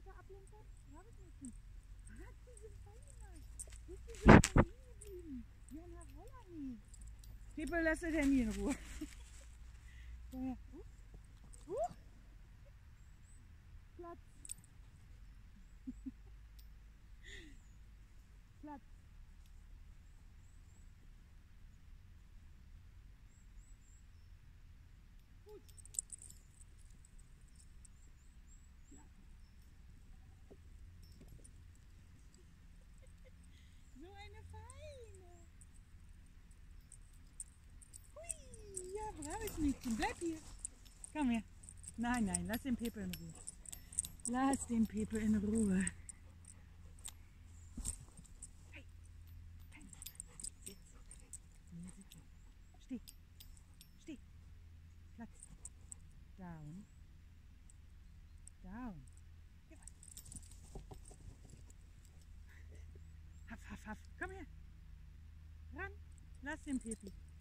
weiter ablenken? Rabbitmädchen. Ah, die sind fein. Die sind fein geblieben. Ja, na wolla nie. Pepe, lass das Handy in Ruhe. Komm her. Platz. Platz. Gut. So eine feine. Hui, ja, braves Mädchen. Bleib hier. Komm her. Nein, nein, lass den Pepe in Ruhe. Lass den Pepe in Ruhe. Hey, hey, sitz. Nee, sitz. Steh. Steh. Platz. Down. Down. Jawohl. Haff, haff, haff. Komm her. Ran. Lass den Pepe.